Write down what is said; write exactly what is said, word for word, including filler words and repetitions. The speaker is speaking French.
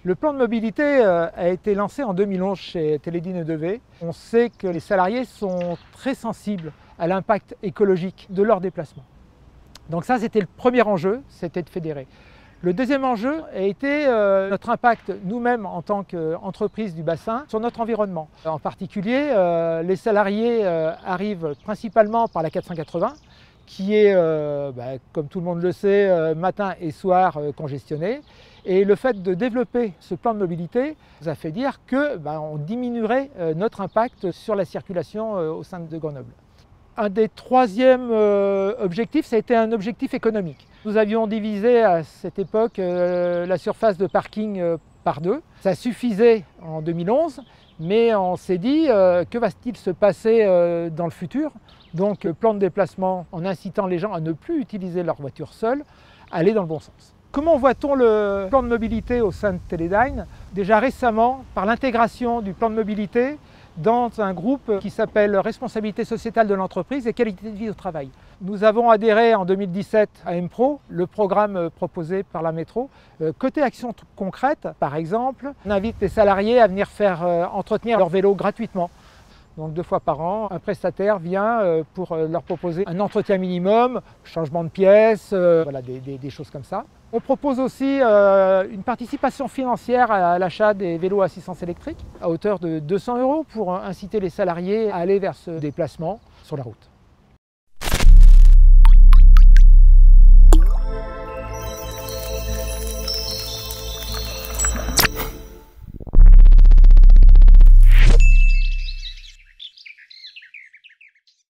Le plan de mobilité a été lancé en deux mille onze chez Teledyne et deux V. On sait que les salariés sont très sensibles à l'impact écologique de leurs déplacements. Donc ça, c'était le premier enjeu, c'était de fédérer. Le deuxième enjeu a été euh, notre impact nous-mêmes en tant qu'entreprise du bassin sur notre environnement. En particulier, euh, les salariés euh, arrivent principalement par la quatre cent quatre-vingts, qui est, euh, bah, comme tout le monde le sait, euh, matin et soir euh, congestionné. Et le fait de développer ce plan de mobilité nous a fait dire que bah, on diminuerait euh, notre impact sur la circulation euh, au sein de Grenoble. Un des troisièmes euh, objectifs, ça a été un objectif économique. Nous avions divisé à cette époque euh, la surface de parking euh, par deux. Ça suffisait en deux mille onze, mais on s'est dit euh, que va-t-il se passer euh, dans le futur? Donc le plan de déplacement, en incitant les gens à ne plus utiliser leur voiture seule, aller dans le bon sens. Comment voit-on le plan de mobilité au sein de Teledyne? Déjà récemment, par l'intégration du plan de mobilité dans un groupe qui s'appelle Responsabilité sociétale de l'entreprise et qualité de vie au travail. Nous avons adhéré en deux mille dix-sept à M-Pro, le programme proposé par la métro. Côté action concrète, par exemple, on invite les salariés à venir faire entretenir leur vélo gratuitement. Donc deux fois par an, un prestataire vient pour leur proposer un entretien minimum, changement de pièces, voilà, des, des, des choses comme ça. On propose aussi euh, une participation financière à l'achat des vélos à assistance électrique à hauteur de deux cents euros pour inciter les salariés à aller vers ce déplacement sur la route.